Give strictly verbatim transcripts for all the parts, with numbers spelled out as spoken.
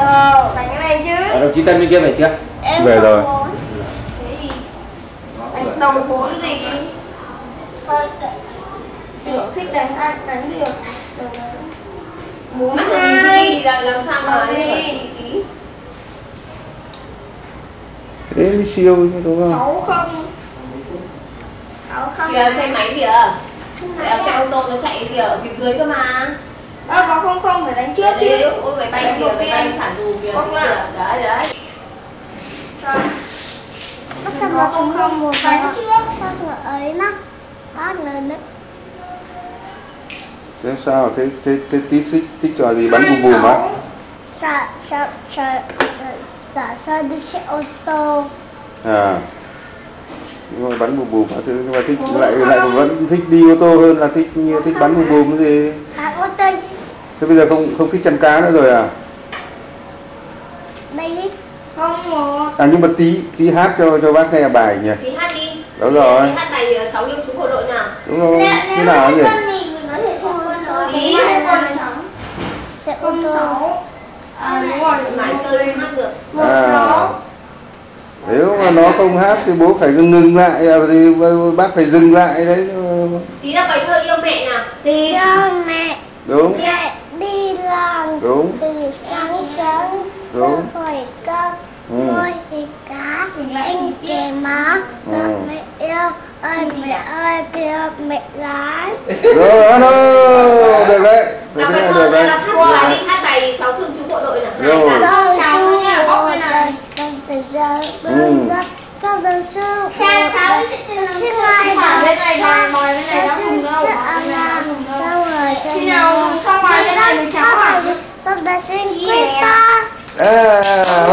Ờ, đánh cái này chứ. Ở đồng chí Tân bên kia về chưa? Em về rồi. Cái gì? Đánh đồng bốn gì? Tiểu thích đánh ăn, đánh được. Bốn hai là làm sao mà đi. Thế mới siêu chứ đúng không? Sáu không. Sáu không. Kìa xe máy kìa. Xe ô tô nó chạy kìa ở phía dưới cơ mà. Ờ, có không không phải đánh trước chứ. Ôi máy bay kìa, máy bay thẳng dù kìa. Đấy đấy. Bắt xong là không không một đánh trước. Bác là ấy nó. Bác lên đấy. Thế sao? Thế thế thế tí thích thích trò gì bắn bùm bùm á? Sợ sợ sợ sợ sợ đi xe ô tô. À. Nhưng mà bắn bùm bùm hả? Thứ nhưng mà thích lại lại vẫn thích đi ô tô hơn là thích thích bắn bùm bùm cái gì? À ô tô. Thế bây giờ không không thích chăn cá nữa rồi à? Đây đi. Không một. À nhưng mà tí tí hát cho cho bác nghe bài nhỉ? Tí hát đi. Đúng rồi. Tí hát bài cháu yêu chú bộ đội nào? Đúng rồi. Thế nào nhỉ? Tí xe ô tô. À đúng rồi, mãi chơi không hát được. một sáu. Nếu mà nó không hát thì bố phải ngừng ngừng lại, thì bác phải dừng lại đấy. Tí là bài thơ yêu mẹ nào. Đi cho mẹ. Đúng. Mẹ đi làm. Đúng. Từ sáng sớm. Đúng. Hỏi con. Nuôi thì cá. Anh kề má. Mẹ yêu. Ơi mẹ ơi kìa mẹ gái. Rồi alo. Được đấy. Thế Đọc bài là thơ được đấy. là hát bài đi, hát bài cháu thương chú bộ đội nào. Rồi. Sao chú bộ đội. Từ giờ bưng giấc. Sao giờ chú Cha cháu xin mai bảo đọc bên này sang. mời bên này nó không đâu. Đâu rồi xem Khi nào xong rồi bên này với cháu à? Tôi đã xin quyết ta. À,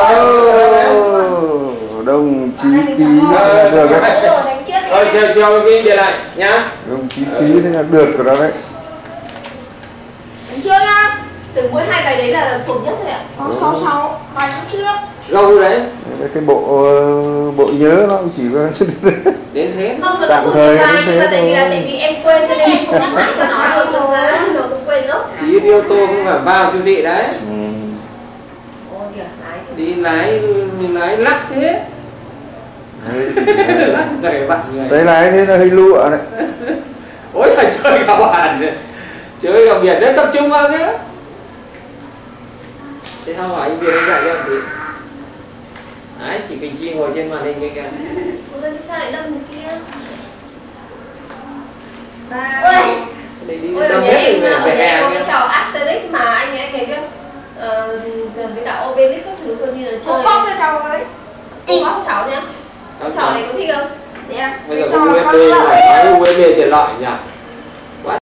oh, đồng chí Tí được đấy. Rồi chiều chiều ghi về lại nhá. Đồng chí Tí thế là được rồi đó đấy. Đánh trước nhá. Từ mỗi hai bài đấy là thuộc nhất thôi ạ. Có sáu sáu, bài đánh trước. Lâu đấy. Cái bộ bộ nhớ nó chỉ có Đến thế. Không, nó tạm thuộc thời bài đến nhưng thế mà tại vì là thôi. tại vì em quên cho nên em không nhắc lại cho nó luôn được ra, nó cũng quên lắm. Tí đi ô tô không phải vào siêu thị đấy. Ừ. Ôi kìa, lái. Đi lái mình lái lắc thế. Lắc người bạn người. Đấy lái thế là hơi lụa đấy. Ôi là chơi cả bàn, chơi cả biển đấy, tập trung vào thế. Thế sao hỏi anh Việt anh dạy cho anh tí. Đấy, chị Bình Chi ngồi trên màn hình kia kìa. Ôi, sao lại đâm thế kia? Ôi. Để đi Ôi, đông ở nhà nhất em, về ở về nhà em hè có cái kia. trò Asterix mà anh ấy anh ấy biết. Ờ, với cả Obelix các thứ coi như là Có chơi. bóc cho cháu với. Cô bóc cháu nhá. Trò này có thích không? Dạ. Bây giờ Cho có nó u ét con bê lợi. phải nói u ét bê tiện lợi nhỉ.